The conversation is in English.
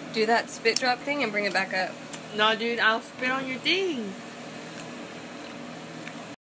Do that spit drop thing and bring it back up. No, dude, I'll spit on your thing.